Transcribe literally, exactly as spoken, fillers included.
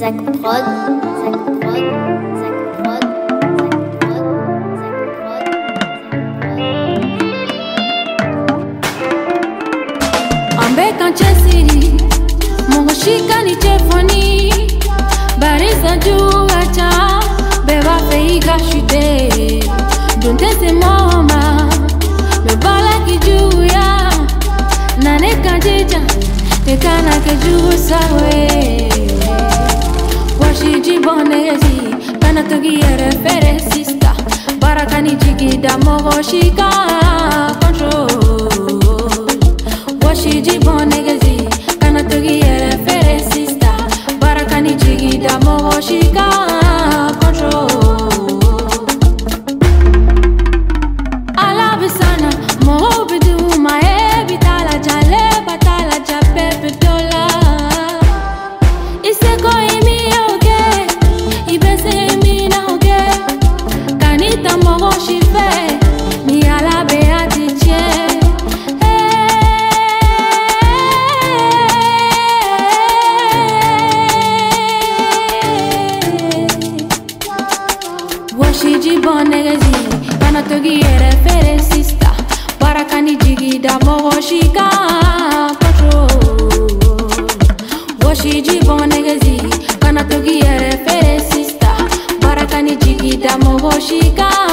Zach Prod, Zach Prod, Zach Prod, Zach Prod, Zach Prod, Ambe kanche siri, mongo shika ni chefoni, barisa juu acha, beba feiga shute, dunte se moma, bebala ki juu ya, nane kanjeja, ekana ke juu sawe. Washiji bonezi, kana togi ere fere sista, barakani jigi da mogo shika control. Washiji bonezi, kana togi ere fere sista, barakani jigi da mogo shika control. Alabisana, moho bidu mae bitala jale batala jape bedola. Iseko imi mogo shife mi ala beati che washiji bonegezi kana togi ere fere sista barakani jigi da mogo shika control. Washiji bonegezi kana togi ere fere sista barakani jigi da mogo shika